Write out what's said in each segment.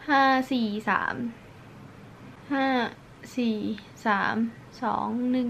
5 4 3 5 4 3 2 1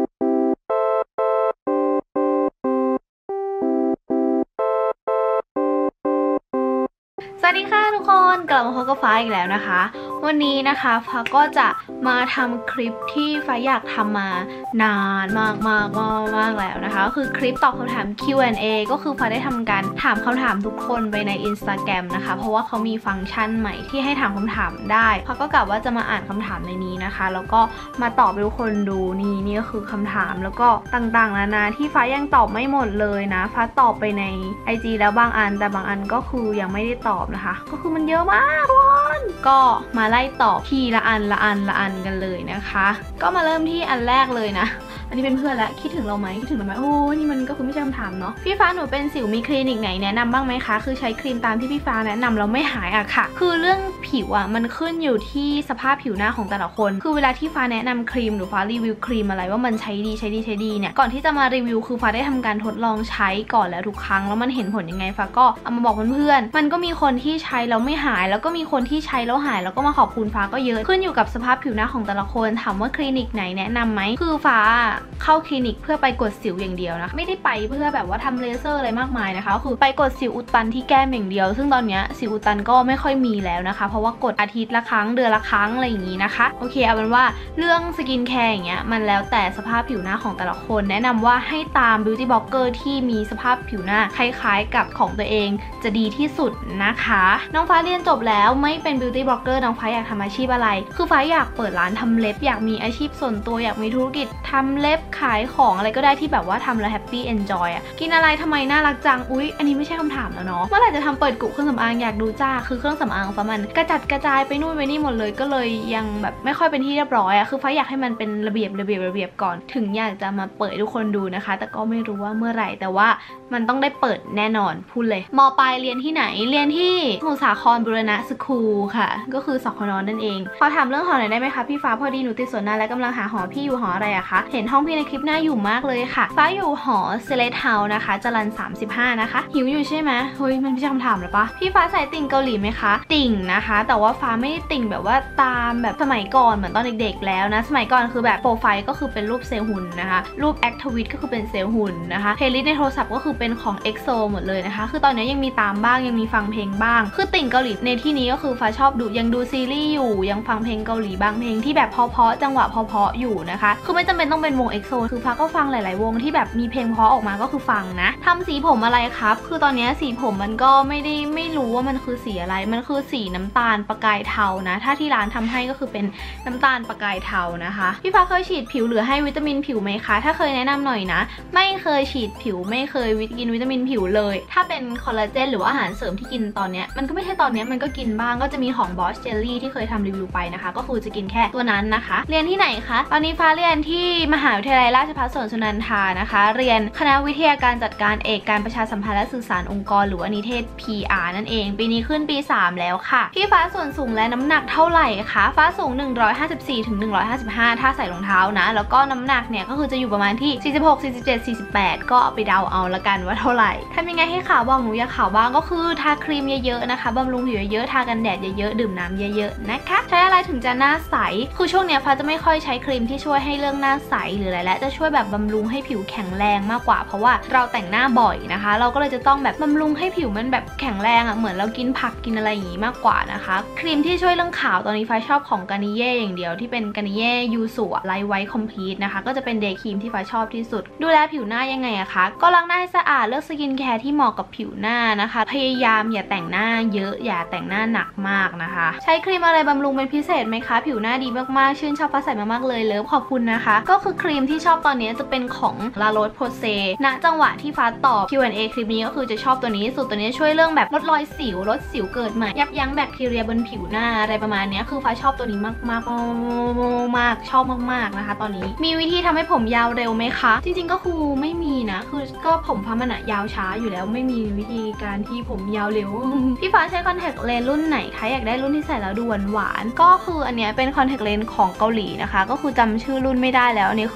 สวัสดีค่ะทุกคนกลับมาพบกับฟ้าอีกแล้วนะคะวันนี้นะคะฟ้าก็จะมาทำคลิปที่ฟ้าอยากทำมานานมากแล้วนะคะก็คือคลิปตอบคำถาม Q&A ก็คือฟ้าได้ทำการถามคำถามทุกคนไปใน Instagram นะคะเพราะว่าเขามีฟังก์ชันใหม่ที่ให้ถามคำถามได้ฟ้าก็กะว่าจะมาอ่านคำถามในนี้นะคะแล้วก็มาตอบให้ทุกคนดูนี่ก็คือคำถามแล้วก็ต่างๆนานาที่ฟ้ายังตอบไม่หมดเลยนะฟ้าตอบไปใน IG แล้วบางอันแต่บางอันก็คือยังไม่ได้ตอบนะคะก็คือมันเยอะมากทุกคนก็มาไล่ตอบทีละอันกันเลยนะคะก็มาเริ่มที่อันแรกเลยนะอันนี้เป็นเพื่อนแล้วคิดถึงเราไหมโอ้นี่มันก็คือไม่ใช่คำถามเนาะพี่ฟ้าหนูเป็นสิวมีคลินิกไหนแนะนำบ้างไหมคะคือใช้ครีมตามที่พี่ฟ้าแนะนำแล้วไม่หายอะค่ะคือเรื่องผิวอะมันขึ้นอยู่ที่สภาพผิวหน้าของแต่ละคนคือเวลาที่ฟ้าแนะนำครีมหรือฟ้ารีวิวครีมอะไรว่ามันใช้ดีเนี่ยก่อนที่จะมารีวิวคือฟ้าได้ทำการทดลองใช้ก่อนแล้วทุกครั้งแล้วมันเห็นผลยังไงฟ้าก็เอามาบอกเพื่อนๆมันก็มีคนที่ใช้แล้วไม่หายแล้วก็มีคนที่ใช้แล้วหายแล้วก็มาขอบคุณฟ้าก็เยอะขึ้นอยู่กับสภาพผิวหน้าของแต่ละคนถามว่าคลินิกไหนแนะนำไหมคือฟ้าเข้าคลินิกเพื่อไปกดสิวอย่างเดียวนะไม่ได้ไปเพื่อแบบว่าทำเลเซอร์อะไรมากมายนะคะก็คือไปกดสิวอุดตันที่แก้มอย่างเดียวซึ่งตอนนี้สิวอุดตันก็ไม่ค่อยมีแล้วนะคะเพราะว่ากดอาทิตย์ละครั้งเดือนละครั้งอะไรอย่างนี้นะคะโอเคเอาเป็นว่าเรื่องสกินแคร์อย่างเงี้ยมันแล้วแต่สภาพผิวหน้าของแต่ละคนแนะนำว่าให้ตามบิวตี้บล็อกเกอร์ที่มีสภาพผิวหน้าคล้ายๆกับของตัวเองจะดีที่สุดนะคะน้องฟ้าเรียนจบแล้วไม่เป็นบิวตี้บล็อกเกอร์น้องฟ้าอยากทำอาชีพอะไรคือฟ้าอยากเปิดร้านทำเล็บอยากมีอาชีพส่วนตัวอยากมีธุรกิจทำเล็บขายของอะไรก็ได้ที่แบบว่าทำแล้วแฮปปี้เอนจอยอ่ะกินอะไรทำไมน่ารักจังอุ๊ยอันนี้ไม่ใช่คำถามแล้วเนาะเมื่อไหร่จะทำเปิดกุเครื่องสำอางอยากดูจ้าคือเครื่องสำอางฟ้ามันกระจัดกระจายไปนู่นไปนี่หมดเลยก็เลยยังแบบไม่ค่อยเป็นที่เรียบร้อยอ่ะคือฟ้าอยากให้มันเป็นระเบียบก่อนถึงอยากจะมาเปิดให้ทุกคนดูนะคะแต่ก็ไม่รู้ว่าเมื่อไหร่แต่ว่ามันต้องได้เปิดแน่นอนพูดเลยม.ปลายเรียนที่ไหนเรียนที่สมุทรสาครบุรณะสคูลค่ะก็คือสคน.นั่นเองขอถามเรื่องหอหน่อยได้ไหมคะพี่ฟ้าพอดีหนูติดสวนนานและกำลังหาหอพี่อยู่หออะไรอะคะเห็นห้องพี่ในคลิปน่าอยู่มากเลยค่ะฟ้าอยู่หอเซเลทเฮาส์นะคะจรัญ35นะคะหิวอยู่ใช่ไหมเฮ้ยมันไม่ใช่คำถามหรอปะพี่ฟ้าใส่ติ่งเกาหลีไหมคะติ่งนะคะแต่ว่าฟ้าไม่ได้ติ่งแบบว่าตามแบบสมัยก่อนเหมือนตอนเด็กๆแล้วนะสมัยก่อนคือแบบโปรไฟล์ก็คือเป็นรูปเซลล์หุ่นนะคะรูปแอคทวิตก็คือเป็นเซลล์หุ่นนะคะเพลย์ลิสต์ในโทรศัพท์ก็คือเป็นของเอ็กโซหมดเลยนะคะคือตอนนี้ยังมีตามบ้างยังมีฟังเพลงบ้างคือติ่งเกาหลีในที่นี้ก็คือฟ้าชอบดูยังดูซีรีส์อยู่ยังฟังเพลงเกาหลีบางเพลงที่แบบเพราะจังหวะเพราะอยู่นะคะคือไม่จำเป็นต้องเป็นวงเอ็กโซคือฟ้าก็ฟังหลายๆวงที่แบบมีเพลงเพราะออกมาก็คือฟังนะทำสีผมอะไรครับคือตอนนี้สีผมมันก็ไม่รู้ว่ามันคือสีอะไรมันคือสีน้ำตาลประกายเทานะถ้าที่ร้านทำให้ก็คือเป็นน้ำตาลประกายเทานะคะพี่ฟ้าเคยฉีดผิวหรือให้วิตามินผิวไหมคะถ้าเคยแนะนำหน่อยนะไม่เคยฉีดผิวไม่เคยกินวิตามินผิวเลยถ้าเป็นคอลลาเจนหรือว่าอาหารเสริมที่กินตอนนี้มันก็ไม่ใช่ตอนนี้มันก็กินบ้างก็จะมีของบอสเจลลี่ที่เคยทำรีวิวไปนะคะก็คือจะกินแค่ตัวนั้นนะคะเรียนที่ไหนคะตอนนี้ฟ้าเรียนที่มหาวิทยาลัยราชภัฏสวนสุนันทานะคะเรียนคณะวิทยาการจัดการเอกการประชาสัมพันธ์และสื่อสารองค์กรหรือว่านิเทศ PR นั่นเองปีนี้ขึ้นปี3แล้วค่ะพี่ฟ้าส่วนสูงและน้ำหนักเท่าไหร่คะฟ้าสูง154ถึง155ถ้าใส่รองเท้านะแล้วก็น้ำหนักเนี่ยก็คือจะอยู่ประมาณที่46 47 48ก็เอาไปเดาเอาละกันว่าเท่าไหร่ทำยังไงให้ขาวบ้างหนูอยากขาวบ้างก็คือทาครีมเยอะๆนะคะบำรุงผิวเยอะๆทากันแดดเยอะๆดื่มน้ำเยอะๆนะคะใช้อะไรถึงจะหน้าใสคือช่วงเนี้ยฟ้าจะไม่ค่อยใช้ครีมที่ช่วยให้เรื่องหน้าใสหรืออะไรและจะช่วยแบบบำรุงให้ผิวแข็งแรงมากกว่าเพราะว่าเราแต่งหน้าบ่อยนะคะเราก็เลยจะต้องแบบบำรุงให้ผิวมันแบบแข็งแรงอ่ะเหมือนเรากินผักกินอะไรอย่างงี้มากกว่านะคะครีมที่ช่วยเรื่องขาวตอนนี้ฟ้าชอบของกานิเย่อย่างเดียวที่เป็นกานิเย่ยูสุไลท์ไวท์คอมพลีทนะคะก็จะเป็นเดย์ครีมที่ฟ้าชอบที่สุดดูแลผิวหน้ายังไงอะคะก็ล้างหน้าให้สะอาดเลือกสกินแคร์ที่เหมาะกับผิวหน้านะคะพยายามอย่าแต่งหน้าเยอะอย่าแต่งหน้าหนักมากนะคะใช้ครีมอะไรบำรุงเป็นพิเศษไหมคะผิวหน้าดีมากๆชื่นชอบฟ้าใสมากๆเลยเลิฟขอบคุณนะคะก็คือครีมที่ชอบตอนนี้จะเป็นของลาโรสโพเซณจังหวะที่ฟ้าตอบ Q&A คลิปนี้ก็คือจะชอบตัวนี้สุดตัวนี้ช่วยเรื่องแบบลดรอยสิวลดสิวเกิดใหม่ยับยั้งแบคทีเรียบนผิวหน้าอะไรประมาณนี้คือฟ้าชอบตัวนี้มากชอบมากๆนะคะตอนนี้มีวิธีทำให้ผมยาวเร็วไหมคะจริงๆก็คือไม่มีนะคือก็ผมฟ้ามันยาวช้าอยู่แล้วไม่มีวิธีการที่ผมยาวเร็ว พี่ฟ้าใช้คอนแทคเลนส์รุ่นไหนคะอยากได้รุ่นที่ใส่แล้วดูหวานๆก็คืออันเนี้ยเป็นคอนแทคเลนส์ของเกาหลีนะคะก็คือจำชื่อรุ่นไม่ได้แล้วอันนี้คือ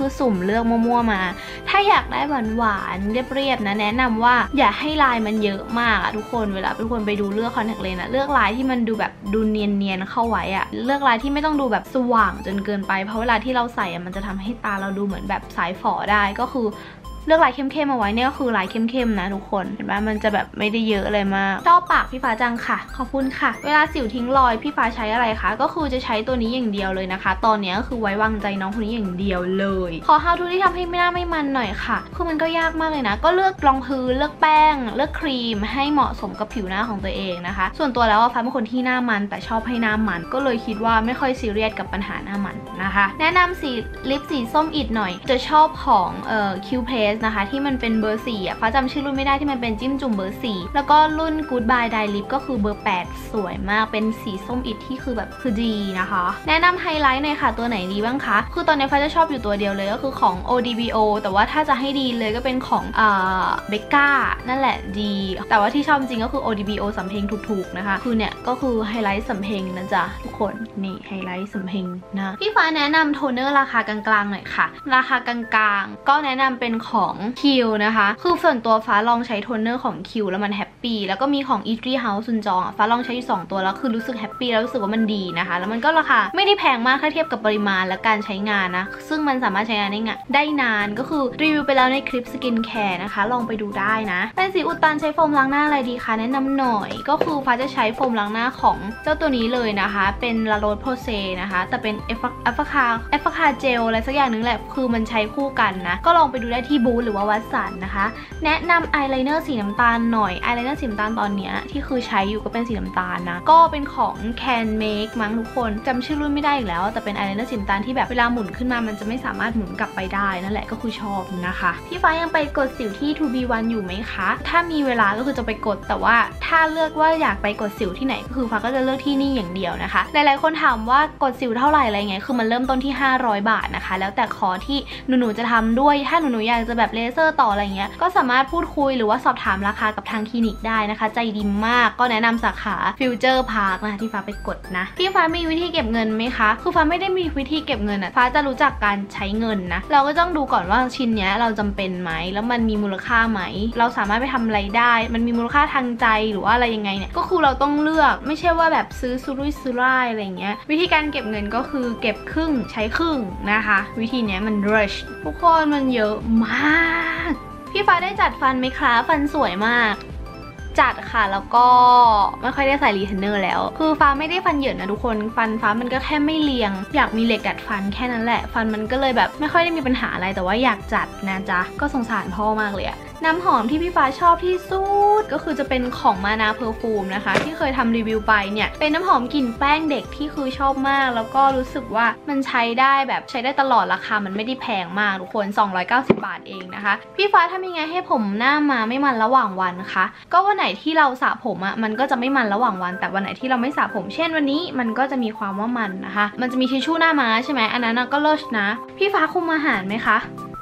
สุ่มเลือกมั่วๆมาถ้าอยากได้หวานๆเรียบๆนะแนะนำว่าอย่าให้ลายมันเยอะมากทุกคนเวลาทุกคนไปดูเลือกคอนแทคเลนส์เลือกลายที่มันดูแบบดูเนียนๆเข้าไว้เลือกลายที่ไม่ต้องดูแบบสว่างจนเกินไปเพราะเวลาที่เราใส่มันจะทำให้ตาเราดูเหมือนแบบสายฝอได้ก็คือเลือกลายเข้มๆเอาไว้เนี่ยก็คือลายเข้มๆนะทุกคนเห็นไหมมันจะแบบไม่ได้เยอะอะไรมากชอบปากพี่ฟ้าจังค่ะขอบคุณค่ะเวลาสิวทิ้งรอยพี่ฟ้าใช้อะไรคะก็คือจะใช้ตัวนี้อย่างเดียวเลยนะคะตอนนี้ก็คือไว้วางใจน้องคนนี้อย่างเดียวเลยขอ how to ที่ทำให้หน้าไม่มันหน่อยค่ะคือมันก็ยากมากเลยนะก็เลือกรองพื้นเลือกแป้งเลือกครีมให้เหมาะสมกับผิวหน้าของตัวเองนะคะส่วนตัวแล้วฟ้าเป็นคนที่หน้ามันแต่ชอบให้หน้ามันก็เลยคิดว่าไม่ค่อยซีเรียสกับปัญหาหน้ามันนะคะแนะนำสีลิปสีส้มอิดหน่อยจะชอบของQ-Place นะคะที่มันเป็นเบอร์4ฟ้าจำชื่อรุ่นไม่ได้ที่มันเป็นจิ้มจุ่มเบอร์4แล้วก็รุ่น Goodbye Dye Lip ก็คือเบอร์8สวยมากเป็นสีส้มอิดที่คือแบบคือดีนะคะแนะนำไฮไลท์หน่อยค่ะตัวไหนดีบ้างคะคือตอนนี้ฟ้าจะชอบอยู่ตัวเดียวเลยก็คือของ ODBO แต่ว่าถ้าจะให้ดีเลยก็เป็นของเบกก้านั่นแหละดีแต่ว่าที่ชอบจริงก็คือ ODBO สำเพ็งถูกๆนะคะคือเนี่ยก็คือไฮไลท์สำเพ็งนะจ๊ะทุกคนนี่ไฮไลท์สำเพ็งนะพี่ฟ้าแนะนำโทนเนอร์ราคากลางๆหน่อยค่ะราคากลางๆก็แนะนำเป็นของคิวนะคะคือส่วนตัวฟ้าลองใช้โทนเนอร์ของคิวแล้วมันแฮปปี้แล้วก็มีของ Eatery House ซุนจองฟ้าลองใช้อยู่2ตัวแล้วคือรู้สึกแฮปปี้แล้วรู้สึกว่ามันดีนะคะแล้วมันก็ราคาไม่ได้แพงมากถ้าเทียบกับปริมาณและการใช้งานนะซึ่งมันสามารถใช้งานได้นานก็คือรีวิวไปแล้วในคลิปสกินแคร์นะคะลองไปดูได้นะเป็นสีอุดตันใช้โฟมล้างหน้าอะไรดีคะแนะนำหน่อยก็คือฟ้าจะใช้โฟมล้างหน้าของเจ้าตัวนี้เลยนะคะเป็น La Roche-Posay นะคะแต่เป็นเอฟคาเจลอะไรสักอย่างนึงแหละคือมันใช้คู่กันนะก็ลองไปดูได้ที่บูธหรือว่าวัดสันนะคะแนะนำอายไลเนอร์สีน้ำตาลหน่อยอายไลเนอร์สีน้ำตาลตอนนี้ที่คือใช้อยู่ก็เป็นสีน้ำตาลนะก็เป็นของ Can Make มั้งทุกคนจำชื่อรุ่นไม่ได้อีกแล้วแต่เป็นอายไลเนอร์สีน้ำตาลที่แบบเวลาหมุนขึ้นมามันจะไม่สามารถหมุนกลับไปได้นั่นแหละก็คือชอบนะคะพี่ฟ้ายังไปกดสิวที่ 2B1 อยู่ไหมคะถ้ามีเวลาก็คือจะไปกดแต่ว่าถ้าเลือกว่าอยากไปกดสิวที่ไหนก็คือฟ้าก็จะเลือกที่นี่อย่างเดียวนะคะหลายๆคนถามว่ากดสิวเท่าไหร่อะไรเงี้ยคือมันเริ่มต้นที่500 บาทนะคะแล้วแต่คอร์สที่หนูจะทำด้วยถ้าหนูอยากจะแบบเลเซอร์ต่ออะไรเงี้ยก็สามารถพูดคุยหรือว่าสอบถามราคากับทางคลินิกได้นะคะใจดีมากก็แนะนำสาขาฟิวเจอร์พาร์คนะที่ฟ้าไปกดนะพี่ฟ้ามีวิธีเก็บเงินไหมคะคือฟ้าไม่ได้มีวิธีเก็บเงินฟ้าจะรู้จักการใช้เงินนะเราก็ต้องดูก่อนว่าชิ้นเนี้ยเราจำเป็นไหมแล้วมันมีมูลค่าไหมเราสามารถไปทำอะไรได้มันมีมูลค่าทางใจหรือว่าอะไรยังไงเนี่ยก็คือเราต้องเลือกไม่ใช่ว่าแบบซื้อสุรุ่ยสุร่ายอะไรเงี้ยวิธีการเก็บเงินก็คือเก็บครึ่งใช้ครึ่งนะคะวิธีเนี้ยมัน rush ทุกคนมันเยอะมากพี่ฟ้าได้จัดฟันไหมคะฟันสวยมากจัดค่ะแล้วก็ไม่ค่อยได้ใส่รีเทนเนอร์แล้วคือฟ้าไม่ได้ฟันเหยินนะทุกคนฟันฟ้ามันก็แค่ไม่เรียงอยากมีเหล็กดัดฟันแค่นั้นแหละฟันมันก็เลยแบบไม่ค่อยได้มีปัญหาอะไรแต่ว่าอยากจัดนะจ๊ะก็สงสารพ่อมากเลยอะน้ำหอมที่พี่ฟ้าชอบที่สุดก็คือจะเป็นของมานาเพอร์ฟูมนะคะที่เคยทำรีวิวไปเนี่ยเป็นน้ำหอมกลิ่นแป้งเด็กที่คือชอบมากแล้วก็รู้สึกว่ามันใช้ได้แบบใช้ได้ตลอดราคามันไม่ได้แพงมากทุกคน290 บาทเองนะคะพี่ฟ้าทำยังไงให้ผมหน้ามาไม่มันระหว่างวันคะก็วันไหนที่เราสระผมมันก็จะไม่มันระหว่างวันแต่วันไหนที่เราไม่สระผมเช่นวันนี้มันก็จะมีความว่ามันนะคะมันจะมีทิชชู่หน้าม้าใช่ไหมอันนั้นก็เลิศนะพี่ฟ้าคุมอาหารไหมคะ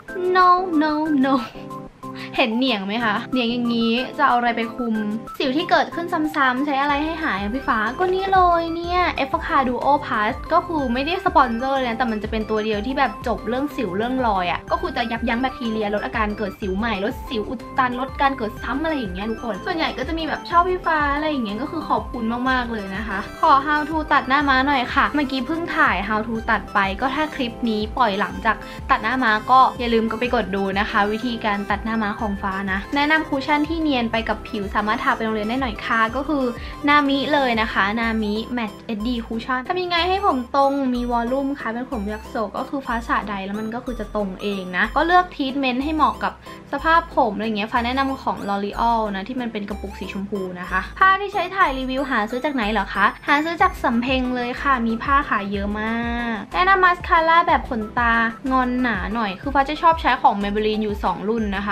no no noเห็นเหนียงไหมคะเหนียงอย่างนี้จะเอาอะไรไปคุมสิวที่เกิดขึ้นซ้ำๆใช้อะไรให้หายพี่ฟ้าก็นี่เลยเนี่ยเอฟคาดูโอพาสก็คือไม่ได้สปอนเซอร์เลยนะแต่มันจะเป็นตัวเดียวที่แบบจบเรื่องสิวเรื่องรอยก็คือจะยับยั้งแบคทีเรียลดอาการเกิดสิวใหม่ลดสิวอุดตันลดการเกิดซ้ำอะไรอย่างเงี้ยทุกคนส่วนใหญ่ก็จะมีแบบชอบพี่ฟ้าอะไรอย่างเงี้ยก็คือขอบคุณมากๆเลยนะคะขอ how to ตัดหน้าม้าหน่อยค่ะเมื่อกี้เพิ่งถ่าย how to ตัดไปก็ถ้าคลิปนี้ปล่อยหลังจากตัดหน้าม้าก็อย่าลืมก็ไปกดดูนะคะวิธีการตัดหน้าม้าของฟ้านะแนะนำคูชั่นที่เนียนไปกับผิวสามารถทาไปโรงเรียนได้หน่อยค่ะก็คือนามิเลยนะคะนามิแมทเอ็ดดี้คูชั่นทำยังไงให้ผมตรงมีวอลลุ่มค่ะเป็นผมยักษ์โศกก็คือฟ้าสระใดแล้วมันก็คือจะตรงเองนะก็เลือกทรีทเมนต์ให้เหมาะกับสภาพผมอะไรเงี้ยฟ้าแนะนำของ L'Oreal นะที่มันเป็นกระปุกสีชมพูนะคะผ้าที่ใช้ถ่ายรีวิวหาซื้อจากไหนเหรอคะหาซื้อจากสำเพ็งเลยค่ะมีผ้าขายเยอะมากแนะนำมาสคาร่าแบบขนตางอนหนาหน่อยคือฟ้าจะชอบใช้ของ Maybelline อยู่2รุ่นนะคะก็จะมี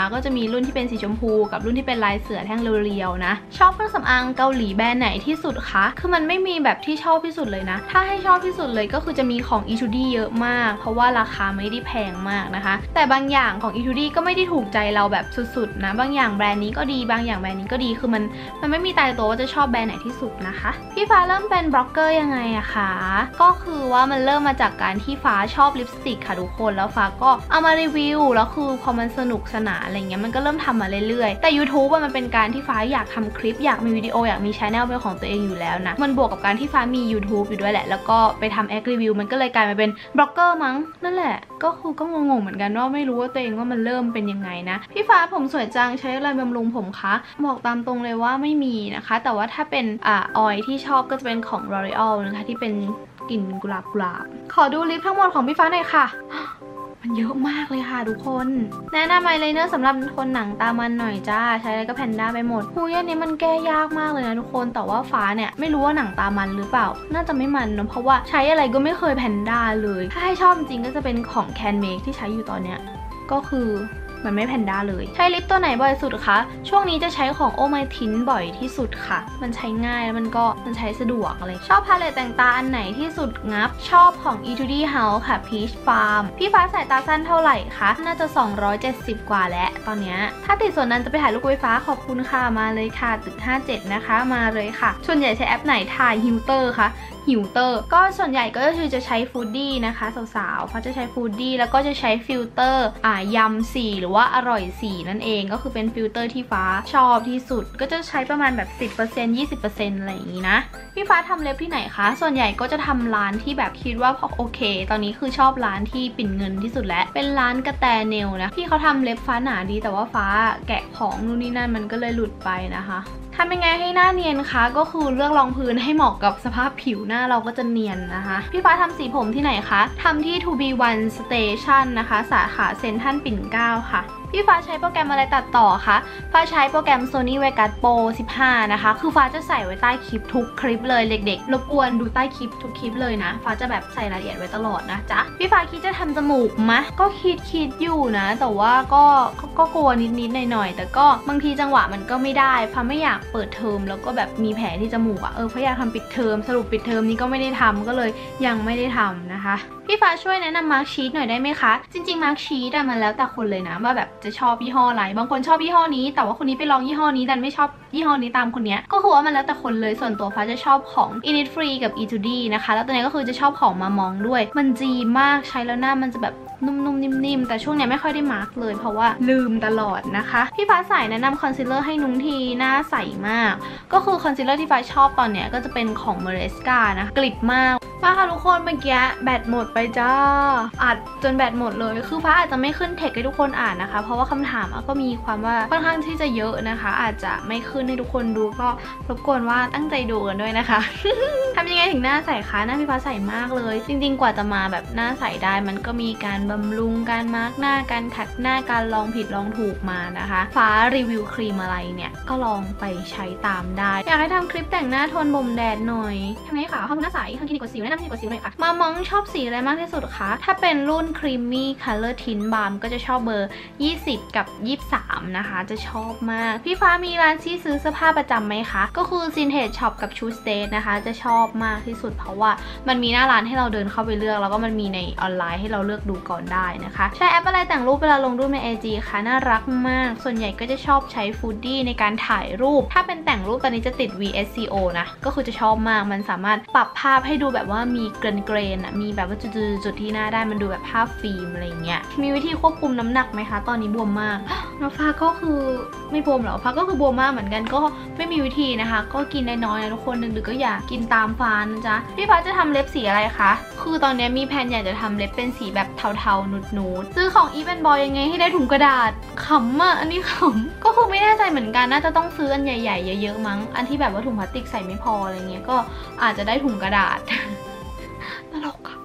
มีรุ่นที่เป็นสีชมพูกับรุ่นที่เป็นลายเสือแท่งเรียวๆนะชอบเครื่องสำอางเกาหลีแบรนด์ไหนที่สุดคะคือมันไม่มีแบบที่ชอบที่สุดเลยนะถ้าให้ชอบที่สุดเลยก็คือจะมีของ Etude เยอะมากเพราะว่าราคาไม่ได้แพงมากนะคะแต่บางอย่างของ Etude ก็ไม่ได้ถูกใจเราแบบสุดๆนะบางอย่างแบรนด์นี้ก็ดีบางอย่างแบรนด์นี้ก็ดีคือมันไม่มีตายตัวว่าจะชอบแบรนด์ไหนที่สุดนะคะพี่ฟ้าเริ่มเป็นบล็อกเกอร์ยังไงอะคะก็คือว่ามันเริ่มมาจากการที่ฟ้าชอบลิปสติกค่ะทุกคนแล้วฟ้าก็เอามารีวิวแล้วคือพอมันสนุกสนานอะไรเงี้ยมันก็เริ่มทำมาเรื่อยๆแต่ YouTube มันเป็นการที่ฟ้าอยากทำคลิปอยากมีวิดีโออยากมีชาแนลเป็นของตัวเองอยู่แล้วนะมันบวกกับการที่ฟ้ามี YouTube อยู่ด้วยแหละแล้วก็ไปทำแอครีวิวมันก็เลยกลายมาเป็นบล็อกเกอร์มั้งนั่นแหละก็คือก็งงๆเหมือนกันว่าไม่รู้ว่าตัวเองว่ามันเริ่มเป็นยังไงนะพี่ฟ้าผมสวยจังใช้อะไรบำรุงผมคะบอกตามตรงเลยว่าไม่มีนะคะแต่ว่าถ้าเป็นออยที่ชอบก็จะเป็นของ L'Oreal นะคะที่เป็นกลิ่นกุหลาบขอดูลิปทั้งหมดของพี่ฟ้าหน่อยค่ะมันเยอะมากเลยค่ะทุกคนแนะนำอายไลเนอร์สำหรับคนหนังตามันหน่อยจ้าใช้อะไรก็แพนด้าไปหมดหูยอันนี้มันแก้ยากมากเลยนะทุกคนแต่ว่าฟ้าเนี่ยไม่รู้ว่าหนังตามันหรือเปล่าน่าจะไม่มันนะเพราะว่าใช้อะไรก็ไม่เคยแพนด้าเลยถ้าให้ชอบจริงก็จะเป็นของ Can Make ที่ใช้อยู่ตอนเนี้ยก็คือมันไม่แพนด้าเลยใช้ลิปตัวไหนบ่อยสุดคะช่วงนี้จะใช้ของ Oh My Tint บ่อยที่สุดค่ะมันใช้ง่ายแล้วมันใช้สะดวกอะไรชอบพาเลตแต่งตาอันไหนที่สุดงับชอบของ Etude House ค่ะ Peach Farm พี่ฟ้าสายตาสั้นเท่าไหร่คะน่าจะ270กว่าแล้วตอนนี้ถ้าติดส่วนนั้นจะไปถ่ายรูปไฟฟ้าขอบคุณค่ะมาเลยค่ะตึก57นะคะมาเลยค่ะส่วนใหญ่ใช้แอปไหนถ่ายฮิวเตอร์คะฮิวเตอร์ก็ส่วนใหญ่ก็คือจะใช้ฟูดดี้นะคะสาวๆเขาจะใช้ฟูดดี้แล้วก็จะใช้ฟิลเตอร์ยำสีหรือว่าอร่อยสีนั่นเองก็คือเป็นฟิลเตอร์ที่ฟ้าชอบที่สุดก็จะใช้ประมาณแบบ 10% 20% อะไรอย่างนี้นะพี่ฟ้าทำเล็บที่ไหนคะส่วนใหญ่ก็จะทำร้านที่แบบคิดว่าโอเคตอนนี้คือชอบร้านที่ปิ่นเงินที่สุดแล้วเป็นร้านกระแตเนลนะพี่เขาทำเล็บฟ้าหนาดีแต่ว่าฟ้าแกะของนู่นนี่นั่นมันก็เลยหลุดไปนะคะทำยังไงให้หน้าเนียนคะก็คือเลือกรองพื้นให้เหมาะกับสภาพผิวหน้าเราก็จะเนียนนะคะพี่ฟ้าทำสีผมที่ไหนคะทำที่ To Be One Station นะคะสาขาเซ็นทรัลปิ่นเกล้าค่ะพี่ฟ้าใช้โปรแกรมอะไรตัดต่อคะฟ้าใช้โปรแกรม Sony Vegas Pro 15 นะคะคือฟ้าจะใส่ไว้ใต้คลิปทุกคลิปเลยเด็กๆรบกวนดูใต้คลิปทุกคลิปเลยนะฟ้าจะแบบใส่รายละเอียดไว้ตลอดนะจ๊ะพี่ฟ้าคิดจะทำจมูกมะก็คิดอยู่นะแต่ว่าก็กลัวนิดๆหน่อยๆแต่ก็บางทีจังหวะมันก็ไม่ได้ฟ้าไม่อยากเปิดเทอมแล้วก็แบบมีแผลที่จมูกอะฟ้าอยากทำปิดเทอมสรุปปิดเทอมนี้ก็ไม่ได้ทำก็เลยยังไม่ได้ทำนะคะพี่ฟ้าช่วยแนะนำมาร์คชีทหน่อยได้ไหมคะจริงๆมาร์คชีทมันแล้วแต่คนเลยนะว่าแบบจะชอบยี่ห้ออะไรบางคนชอบยี่ห้อนี้แต่ว่าคนนี้ไปลองยี่ห้อนี้ดันไม่ชอบยี่ห้อนี้ตามคนเนี้ยก็คือว่ามันแล้วแต่คนเลยส่วนตัวฟ้าจะชอบของ Innisfree กับ Etude นะคะแล้วตัวนี้ก็คือจะชอบของมามองด้วยมันจีมากใช้แล้วหน้ามันจะแบบนุ่มๆนิ่มๆแต่ช่วงนี้ไม่ค่อยได้มาร์กเลยเพราะว่าลืมตลอดนะคะพี่ฟ้าใส่แนะนำคอนซีลเลอร์ให้นุ้งทีหน้าใสมากก็คือคอนซีลเลอร์ที่ฟ้าชอบตอนเนี้ยก็จะเป็นของ Maresca นะกลิบมากมาค่ะทุกคนเมื่อกี้แบตหมดไปจ้าอัดจนแบตหมดเลยคือฟ้าอาจจะไม่ขึ้นเทคให้ทุกคนอ่านนะคะเพราะว่าคำถามก็มีความว่าค่อนข้างที่จะเยอะนะคะอาจจะไม่ขึ้นให้ทุกคนดูก็รบกวนว่าตั้งใจดูกันด้วยนะคะ ทำยังไงถึงหน้าใสคะหน้าพี่ฟ้าใสมากเลยจริงๆกว่าจะมาแบบหน้าใสได้มันก็มีการบำรุงการมาร์กหน้าการขัดหน้าการลองผิดลองถูกมานะคะฟ้ารีวิวครีมอะไรเนี่ยก็ลองไปใช้ตามได้อยากให้ทำคลิปแต่งหน้าทนบ่มแดดหน่อยทำไงคะห้องหน้าใสทางคลินิกกดสิวแนะนำคลินิกกดสิวหน่อยค่ะมามองชอบสีอะไรมากที่สุดคะถ้าเป็นรุ่น Creamy Color Tint Balm ก็จะชอบเบอร์20กับ23นะคะจะชอบมากพี่ฟ้ามีร้านที่ซื้อเสื้อผ้าประจำไหมคะก็คือ Vintage Shop กับ Shoe State นะคะจะชอบมากที่สุดเพราะว่ามันมีหน้าร้านให้เราเดินเข้าไปเลือกแล้วก็มันมีในออนไลน์ให้เราเลือกดูก่อนได้นะคะใช้แอปอะไรแต่งรูปเวลาลงรูปใน IG คะน่ารักมากส่วนใหญ่ก็จะชอบใช้ Foodie ในการถ่ายรูปถ้าเป็นแต่งรูปตอนนี้จะติด VSCO นะก็คือจะชอบมากมันสามารถปรับภาพให้ดูแบบว่ามีเกรนมีแบบว่าจุดที่หน้าได้มันดูแบบภาพฟิล์มอะไรเงี้ยมีวิธีควบคุมน้ำหนักไหมคะตอนนี้บวมมากน้องฟ้าก็คือไม่บวมหรอฟ้าก็คือบวมมากเหมือนกันก็ไม่มีวิธีนะคะก็กินน้อยๆนะทุกคนดึกๆก็อย่ากินตามฟ้านะจ๊ะพี่ฟ้าจะทำเล็บสีอะไรคะคือตอนนี้มีแผนอยากจะทำเล็บเป็นสีแบบเทาๆนูดๆซื้อของ Even Boy ยังไงให้ได้ถุงกระดาษขำอ่ะอันนี้ขำก็คือไม่แน่ใจเหมือนกันน่าจะต้องซื้ออันใหญ่ๆเยอะๆมั้งอันที่แบบว่าถุงพลาสติกใส่ไม่พออะไรเงี้ยก็อาจจะได้ถุงกระดาษตลกอะ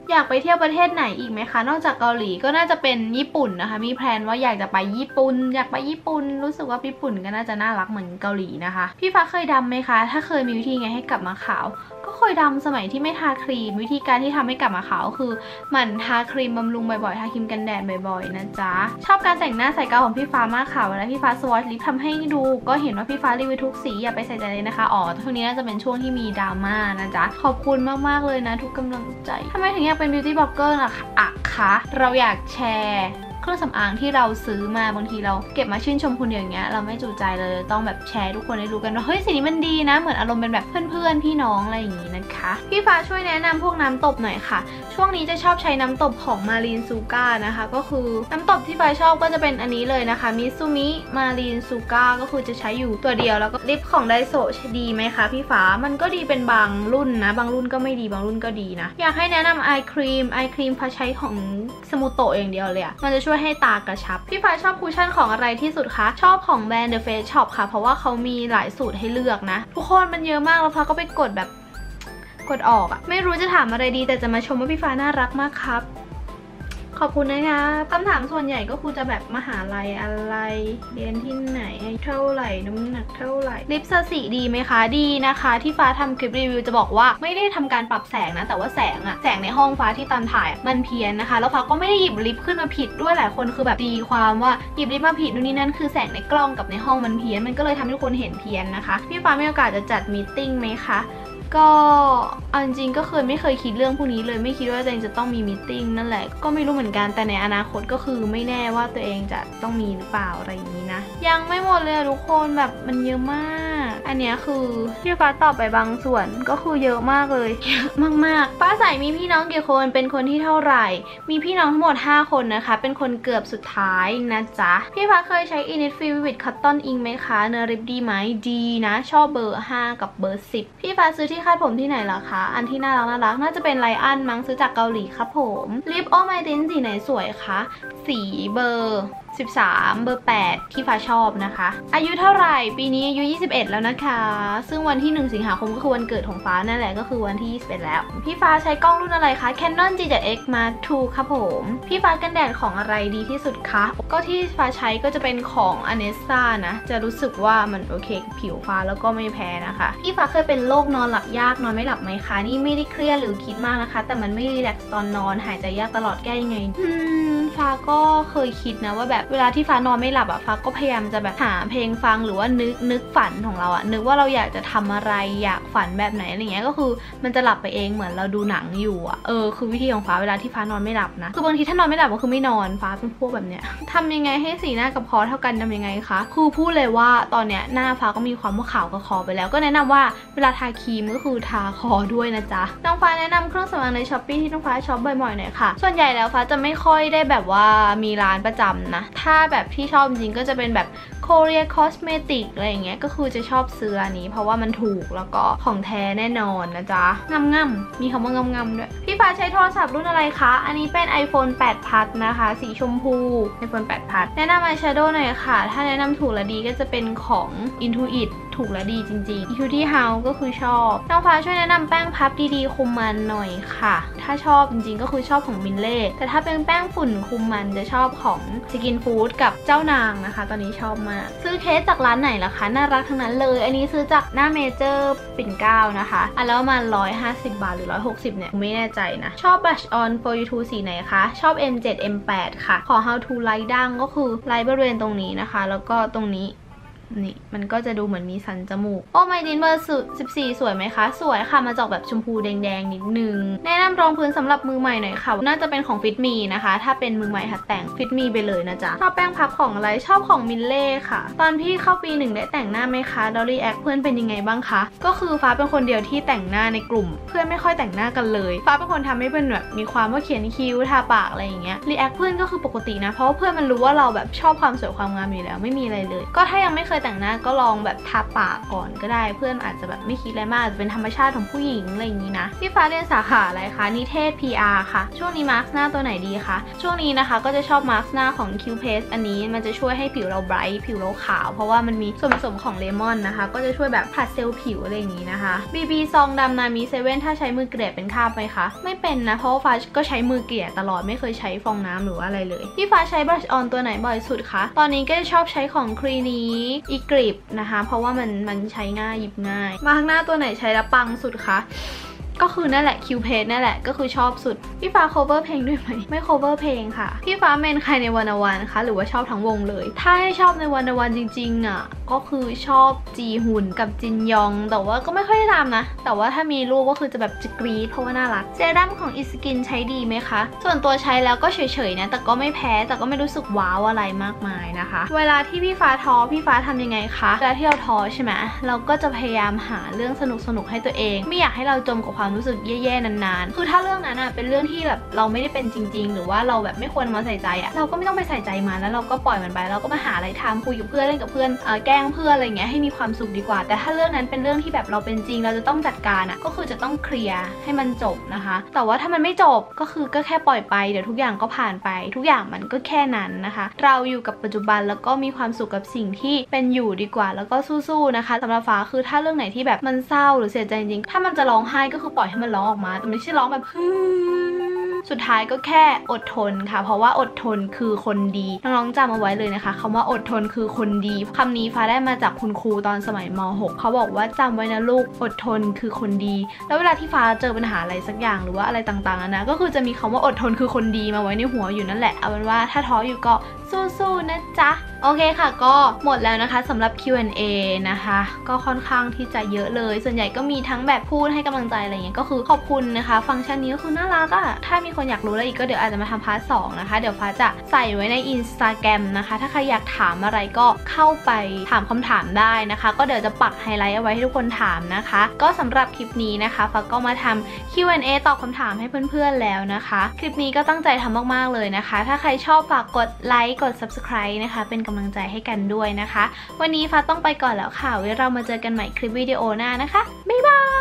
อยากไปเที่ยวประเทศไหนอีกไหมคะนอกจากเกาหลีก็น่าจะเป็นญี่ปุ่นนะคะมีแพลนว่าอยากจะไปญี่ปุ่นรู้สึกว่าญี่ปุ่นก็น่าจะน่ารักเหมือนเกาหลีนะคะพี่ฟ้าเคยดำไหมคะถ้าเคยมีวิธีไงให้กลับมาขาวก็เคยดำสมัยที่ไม่ทาครีมวิธีการที่ทำให้กลับมาขาวคือหมั่นทาครีมบำรุงบ่อยๆทาครีมกันแดดบ่อยๆนะจ๊ะชอบการแต่งหน้าใส่กาวของพี่ฟ้ามากค่ะเวลาพี่ฟ้าสวอตลิปทำให้ดูก็เห็นว่าพี่ฟ้ารีวิวทุกสีอย่าไปใส่ใจเลยนะคะช่วงนี้น่าจะเป็นช่วงที่มีดราม่านะจ๊ะขอบคุณมากๆเลยนะทุกกำลังใจทำไมถึงอยากเป็น beauty blogger ล่ะคะเราอยากแชร์เครื่องสำอางที่เราซื้อมาบางทีเราเก็บมาชื่นชมคนเดียวอย่างเงี้ยเราไม่จูใจเลยต้องแบบแชร์ทุกคนได้รู้กันว่าเฮ้ยสีนี้มันดีนะเหมือนอารมณ์เป็นแบบเพื่อนๆพี่น้องอะไรอย่างงี้นะคะพี่ฟ้าช่วยแนะนำพวกน้ำตบหน่อยค่ะช่วงนี้จะชอบใช้น้ำตบของมารีนซูก้านะคะก็คือน้ำตบที่ฟ้าชอบก็จะเป็นอันนี้เลยนะคะมิซูมิมารีนซูก้าก็คือจะใช้อยู่ตัวเดียวแล้วก็ลิปของไดโซะดีไหมคะพี่ฟ้ามันก็ดีเป็นบางรุ่นนะบางรุ่นก็ไม่ดีบางรุ่นก็ดีนะอยากให้แนะนำไอครีมฟ้าใช้ของสมูโตะอย่างเดียวเลยอะมันจะช่วยให้ตากระชับพี่ฟ้าชอบคุชชั่นของอะไรที่สุดคะชอบของแบรนด์ The Face Shop ค่ะเพราะว่าเขามีหลายสูตรให้เลือกนะทุกคนมันเยอะมากแล้วฟ้าก็ไปกดออกอะไม่รู้จะถามอะไรดีแต่จะมาชมว่าพี่ฟ้าน่ารักมากครับขอบคุณนะคะคำถามส่วนใหญ่ก็คือจะแบบมหาลัยอะไรเรียนที่ไหนเท่าไหร่น้ำหนักเท่าไหร่ลิปสติดีไหมคะดีนะคะที่ฟ้าทำคลิปรีวิวจะบอกว่าไม่ได้ทำการปรับแสงนะแต่ว่าแสงในห้องฟ้าที่ตอนถ่ายมันเพี้ยนนะคะแล้วฟ้าก็ไม่ได้หยิบลิปขึ้นมาผิดด้วยหลายคนคือแบบตีความว่าหยิบลิปมาผิดนู่นนี่นั่นคือแสงในกล้องกับในห้องมันเพี้ยนมันก็เลยทำให้ทุกคนเห็นเพี้ยนนะคะพี่ฟ้ามีโอกาสจะจัดมีตติ้งไหมคะก็เอาจริงก็ไม่เคยคิดเรื่องพวกนี้เลยไม่คิดว่าตัวเองจะต้องมีมีตติ้งนั่นแหละก็ไม่รู้เหมือนกันแต่ในอนาคตก็คือไม่แน่ว่าตัวเองจะต้องมีหรือเปล่าอะไรอย่างนี้นะยังไม่หมดเลยทุกคนแบบมันเยอะมากอันนี้คือที่ฟ้าตอบไปบางส่วนก็คือเยอะมากเลยเยอะมากๆฟ้าใสมีพี่น้องกี่คนเป็นคนที่เท่าไหร่มีพี่น้องทั้งหมด5คนนะคะเป็นคนเกือบสุดท้ายนะจ๊ะพี่ฟ้าเคยใช้ Innisfree Vivid Cotton Ink ไหมคะเนื้อริบดีไหมดีนะชอบเบอร์5กับเบอร์10พี่ฟ้าซื้อที่คาดผมที่ไหนล่ะคะอันที่น่ารักน่าจะเป็นไลอันมั้งซื้อจากเกาหลีครับผมลิปโอไมตินสีไหนสวยคะสีเบอร์13เบอร์8ที่ฟ้าชอบนะคะอายุเท่าไหร่ปีนี้อายุ21แล้วนะคะซึ่งวันที่1สิงหาคมก็คือวันเกิดของฟ้านั่นแหละก็คือวันที่21แล้วพี่ฟ้าใช้กล้องรุ่นอะไรคะ Canon G7X Mark II ครับผมพี่ฟ้ากันแดดของอะไรดีที่สุดคะก็ที่ฟ้าใช้ก็จะเป็นของ Anessa นะจะรู้สึกว่ามันโอเคกับผิวฟ้าแล้วก็ไม่แพ้นะคะพี่ฟ้าเคยเป็นโรคนอนหลับยากนอนไม่หลับไหมคะนี่ไม่ได้เครียดหรือคิดมากนะคะแต่มันไม่รีแลกซ์ตอนนอนหายใจยากตลอดแก้ยังไงฟ้าก็เคยคิดนะว่าแบบเวลาที่ฟ้านอนไม่หลับฟ้าก็พยายามจะแบบหาเพลงฟังหรือว่านึกฝันของเรานึกว่าเราอยากจะทำอะไรอยากฝันแบบไหนอะไรเงี้ยก็คือมันจะหลับไปเองเหมือนเราดูหนังอยู่คือวิธีของฟ้าเวลาที่ฟ้านอนไม่หลับนะคือบางทีถ้านอนไม่หลับก็คือไม่นอนฟ้าเป็นพวกแบบเนี้ยทำยังไงให้สีหน้ากับคอเท่ากันทำยังไงคะคือพูดเลยว่าตอนเนี้ยหน้าฟ้าก็มีความว่าขาวกับคอไปแล้วก็แนะนำว่าเวลาทาครีมก็คือทาคอด้วยนะจ๊ะน้องฟ้าแนะนำเครื่องสำอางใน Shopee ที่น้องฟ้าช็อปบ่อยๆหน่อยค่ะส่วนใหญ่แล้วฟ้าจะไม่ค่อยได้แบบว่ามีร้านประจำนะถ้าแบบที่ชอบจริงก็จะเป็นแบบ Korea Cosmetic อะไรอย่างเงี้ยก็คือจะชอบซื้ออันนี้เพราะว่ามันถูกแล้วก็ของแท้แน่นอนนะจ๊ะง่ำๆมีคำว่างำๆด้วยพี่ฟ้าใช้โทรศัพท์รุ่นอะไรคะอันนี้เป็น iPhone 8 Plus นะคะสีชมพู iPhone 8 Plus แนะนำ eyeshadow หน่อยค่ะถ้าแนะนำถูกและดีก็จะเป็นของ Intuit ถูกและดีจริงๆ Beauty House ก็คือชอบน้องฟ้าช่วยแนะนำแป้งพับดีๆคุมมันหน่อยค่ะถ้าชอบจริงๆก็คือชอบของมินเล่แต่ถ้าเป็นแป้งฝุ่นคุมมันจะชอบของ Skin Food กับเจ้านางนะคะตอนนี้ชอบมากซื้อเคสจากร้านไหนล่ะคะน่ารักทั้งนั้นเลยอันนี้ซื้อจากหน้าเมเจอร์ปิ่นเกล้านะคะอันแล้วประมาณ150 บาทหรือ160เนี่ยไม่แน่ใจนะชอบ Blush on for you 2สีไหนคะชอบ M7 M8 ค่ะขอ how to ไลท์ดั้งก็คือไลท์บริเวณตรงนี้นะคะแล้วก็ตรงนี้นี่มันก็จะดูเหมือนมีสันจมูกโอ้ไมดินเบอร์14สวยไหมคะสวยค่ะมาจากแบบชมพูแดงๆนิดนึงแนะนำรองพื้นสำหรับมือใหม่หน่อยค่ะน่าจะเป็นของฟิตมีนะคะถ้าเป็นมือใหม่หัดแต่งฟิตมีไปเลยนะจ๊ะชอบแป้งพับของอะไรชอบของมิลเล่ค่ะตอนพี่เข้าปี1ได้แต่งหน้าไหมคะดอลลี่แอคเพื่อนเป็นยังไงบ้างคะก็คือฟ้าเป็นคนเดียวที่แต่งหน้าในกลุ่มเพื่อนไม่ค่อยแต่งหน้ากันเลยฟ้าเป็นคนทำให้เพื่อนแบบมีความว่าเขียนคิ้วทาปากอะไรอย่างเงี้ยรีแอคเพื่อนก็คือปกตินะเพราะเพื่อนมันรู้ว่าเราแบบชอบความสวยความงามอยู่แล้วไม่มีอะไรเลยก็ถ้ายังไม่เคยแต่งหน้าก็ลองแบบทาปากก่อนก็ได้เพื่อนอาจจะแบบไม่คิดอะไรมากอาจจะเป็นธรรมชาติของผู้หญิงอะไรอย่างนี้นะพี่ฟ้าเรียนสาขาอะไรคะนิเทศ PR ค่ะช่วงนี้มาร์คหน้าตัวไหนดีคะช่วงนี้นะคะก็จะชอบมาร์คหน้าของ Q Paste อันนี้มันจะช่วยให้ผิวเราไบรท์ผิวเราขาวเพราะว่ามันมีส่วนผสมของเลมอนนะคะก็จะช่วยแบบผัดเซลล์ผิวอะไรอย่างนี้นะคะ BB ซองดำนามิ7ถ้าใช้มือเกลี่ยเป็นคราบไหมคะไม่เป็นนะเพราะว่าฟ้าก็ใช้มือเกลี่ยตลอดไม่เคยใช้ฟองน้ำหรือว่าอะไรเลยพี่ฟ้าใช้บลัชออนตัวไหนบ่อยสุดคะตอนนี้ก็ชอบใช้ของคลีนี้อีกริบนะคะเพราะว่ามันใช้ง่ายหยิบง่ายมาข้างหน้าตัวไหนใช้แล้วปังสุดคะก็คือนั่นแหละ Q Paste นั่นแหละก็คือชอบสุดพี่ฟ้า cover เพลงด้วยไหมไม่ cover เพลงค่ะพี่ฟ้าเมนใครในวันวันคะหรือว่าชอบทั้งวงเลยถ้าให้ชอบในวันวันจริงๆอ่ะก็คือชอบจีฮุนกับจินยองแต่ว่าก็ไม่ค่อยได้ตามนะแต่ว่าถ้ามีรูปก็คือจะแบบจะกรี๊ดเพราะว่าน่ารักเซรั่มของ Iskin ใช้ดีไหมคะส่วนตัวใช้แล้วก็เฉยๆนะแต่ก็ไม่แพ้แต่ก็ไม่รู้สึกว้าวอะไรมากมายนะคะเวลาที่พี่ฟ้าท้อพี่ฟ้าทำยังไงคะเวลาที่เราท้อใช่ไหมเราก็จะพยายามหาเรื่องสนุกให้ตัวเองไม่อยากให้เราจมกับความรู้สึกแย่ๆนานๆคือถ้าเรื่องนั้นเป็นเรื่องที่แบบเราไม่ได้เป็นจริงๆหรือว่าเราแบบไม่ควรมาใส่ใจเราก็ไม่ต้องไปใส่ใจมันแล้วเราก็ปล่อยมันไปเราก็มาหาอะไรทำคุยกับเพื่อนเล่นกับเพื่อนแกล้งเพื่อนอะไรเงี้ยให้มีความสุขดีกว่าแต่ถ้าเรื่องนั้นเป็นเรื่องที่แบบเราเป็นจริงเราจะต้องจัดการก็คือจะต้องเคลียร์ให้มันจบนะคะแต่ว่าถ้ามันไม่จบก็คือก็แค่ปล่อยไปเดี๋ยวทุกอย่างก็ผ่านไปทุกอย่างมันก็แค่นั้นนะคะเราอยู่กับปัจจุบันแล้วก็มีความสุขกับสิ่งที่เป็นอยู่ดีกว่าแล้วก็สู้ๆนะคะสำหรับฟ้าคือถ้าเรื่องไหนที่แบบมันเศร้าหรือเสียใจจริงถ้ามันจะร้องไห้ก็คือปล่อยให้มันร้องออกมาแต่ไม่ใช่ร้องแบบสุดท้ายก็แค่อดทนค่ะเพราะว่าอดทนคือคนดีน้องๆจำเอาไว้เลยนะคะคำว่าอดทนคือคนดีคำนี้ฟ้าได้มาจากคุณครูตอนสมัยม.6 เขาบอกว่าจำไว้นะลูกอดทนคือคนดีแล้วเวลาที่ฟ้าเจอปัญหาอะไรสักอย่างหรือว่าอะไรต่างๆนะก็คือจะมีคำว่าอดทนคือคนดีมาไว้ในหัวอยู่นั่นแหละเอาเป็นว่าถ้าท้ออยู่ก็สู้ๆนะจ๊ะโอเคค่ะก็หมดแล้วนะคะสำหรับ Q&A นะคะก็ค่อนข้างที่จะเยอะเลยส่วนใหญ่ก็มีทั้งแบบพูดให้กำลังใจอะไรอย่างเงี้ยก็คือขอบคุณนะคะฟังก์ชันนี้ก็คือน่ารักถ้ามีคนอยากรู้อะไรอีกก็เดี๋ยวอาจจะมาทำพาร์ท 2นะคะเดี๋ยวฟ้าจะใส่ไว้ใน Instagram นะคะถ้าใครอยากถามอะไรก็เข้าไปถามคำถามได้นะคะก็เดี๋ยวจะปักไฮไลท์เอาไว้ให้ทุกคนถามนะคะก็สำหรับคลิปนี้นะคะฟ้าก็มาทำ Q&A ตอบคำถามให้เพื่อนๆแล้วนะคะคลิปนี้ก็ตั้งใจทำมากๆเลยนะคะถ้าใครชอบฝากกดไลค์กด Subscribe นะคะเป็นกำลังใจให้กันด้วยนะคะวันนี้ฟ้าต้องไปก่อนแล้วค่ะไว้เรามาเจอกันใหม่คลิปวิดีโอหน้านะคะบ๊ายบาย